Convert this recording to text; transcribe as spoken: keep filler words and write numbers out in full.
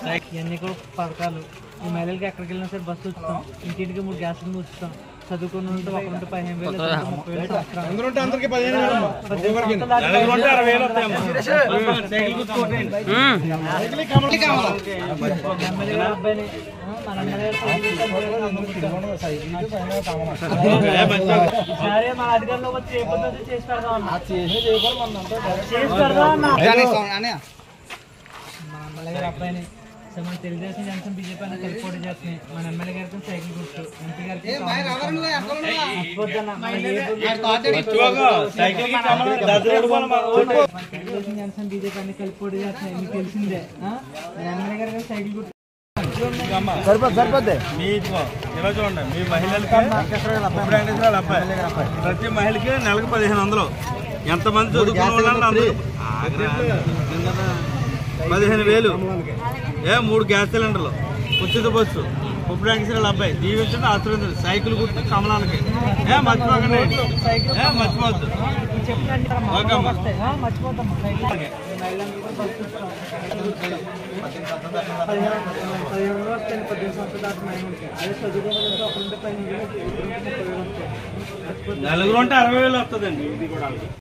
ఇవన్నీ కూడా పథకాలు. ఈ మహిళలకి ఎక్కడికి వెళ్ళినా సరే బస్సు ఉచితం, ఇంటింటికి మూడు గ్యాసులు ఉచితం, చదువుకుని ఉంటే ఒకరుంటే పదిహేను వేలు ముప్పై వేలు అబ్బాయిని మన సరే మన అధికారంలో వచ్చి చేయకపోతే చేసి పెడదాం చేసి పెడదాం అన్న మన ఎమ్మెల్యే గారి అబ్బాయిని. సో మన తెలుగుదేశం జనసేన బీజేపీ అన్న కలిసి పోటీ చేస్తున్నాయి. మన ఎమ్మెల్యే గారికి సైకిల్ గుర్తు, ఎంపీ గారికి తెలుగుదేశం జనసేన బీజేపీ అన్ని కలిసి పోటీ చేస్తున్నాయి. మీకు తెలిసిందే. మన ఎమ్మెల్యే గారికి సైకిల్ గుర్తు సరిపోద్ది సరిపోద్ది. మీకు ఇలా చూడండి, మీ మహిళలకి అబ్బాయి ప్రతి మహిళకి నెలకు పదిహేను వందలు. ఎంతమంది చదువుకున్న వాళ్ళంటే పదిహేను వేలు. ఏ మూడు గ్యాస్ సిలిండర్లు, ఉచిత బస్సు, ఉప వెంకటేశ్వర అబ్బాయి దీవించండి, ఆశీర్వదించండి. సైకిల్ గుర్తు కమలానికి. ఏ మర్చిపోకండి, ఏ మర్చిపోవద్దు. నలుగురు ఉంటే అరవై వేలు వస్తుందండి ఇది కూడా.